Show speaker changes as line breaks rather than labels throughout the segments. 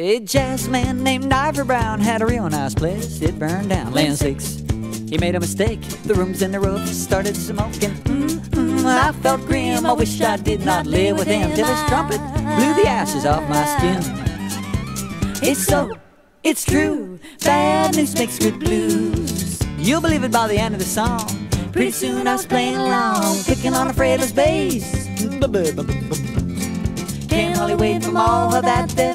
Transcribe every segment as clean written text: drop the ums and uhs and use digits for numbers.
A jazz man named Ivor Brown had a real nice place. It burned down. Land sakes, he made a mistake. The rooms in the roof started smoking. I felt grim. I wish I did not live with him. Till his trumpet blew the ashes off my skin. It's so, it's true. Bad news makes good blues. You'll believe it by the end of the song. Pretty soon I was playing along, picking on a fretless bass. Can't hardly wait from all of that their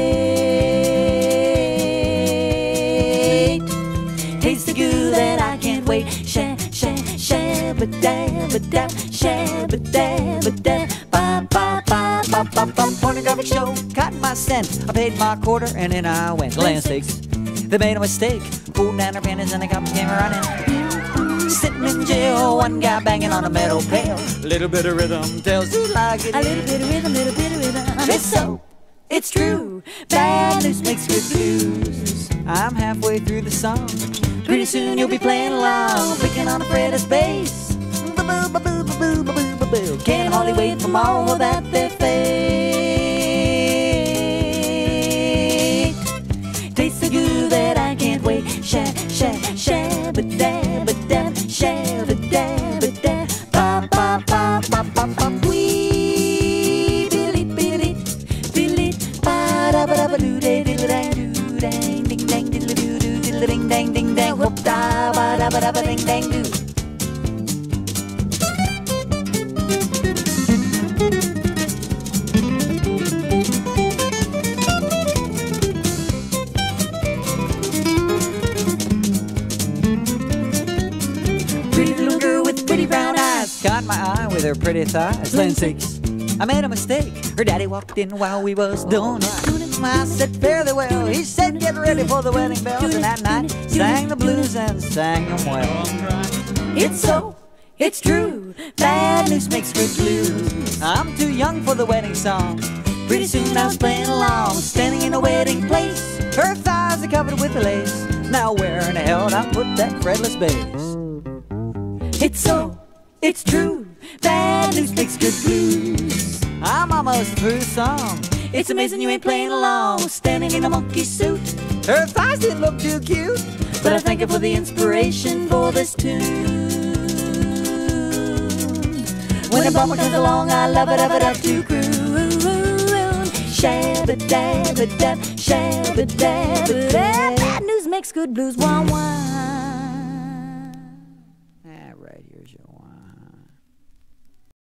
fate. Tastes so good that I can't wait. Shabba-dabba-dab, shabba-dabba-dab, ba-ba-ba-ba-ba-bum. Pornographic show, caught my scent. I paid my quarter and then I went. Land sakes, they made a mistake. Pulled down their panties and the cops came running. Sitting in jail, one guy banging on a metal pail. A little bit of rhythm tells you like it. A little bit of rhythm, little bit of rhythm. It's so, it's true. Bad news makes good blues. I'm halfway through the song. Pretty soon you'll be playing along, picking on a fretless bass. Can't hardly wait from all of that their fate. Tastes so good that I can't wait. Shabba-dabba-dab, shabba-dabba-dab, ba-ba-ba-ba-ba-bum. Wee, biddly-biddly, ba-da-ba-da-ba-doo-day-diddle-dang-doo-dang, ding-dang-diddle-doo-doo, diddle-ding-dang-ding-dang, whoop-da-ba-da-ba-da-ba-ding-dang-doo. Caught my eye with her pretty thighs. Land sakes, I made a mistake. Her daddy walked in while we was doing it. I said fairly well. He said get ready for the wedding bells. And that night sang the blues and sang them well. It's so, it's true. Bad news makes good blues. I'm too young for the wedding song. Pretty soon I was playing along, standing in a wedding place. Her thighs are covered with lace. Now where in the hell did I put that fretless bass? It's so, it's true. Bad news makes good blues. I'm almost through the song. It's amazing you ain't playing along, standing in a monkey suit. Her thighs didn't look too cute, but I thank her for the inspiration for this tune. When a bummer comes along, I love it, to croon. Shabba-dabba-dab, shabba-dabba-dab. Bad news makes good blues. Wah-wah. Right, here's your one.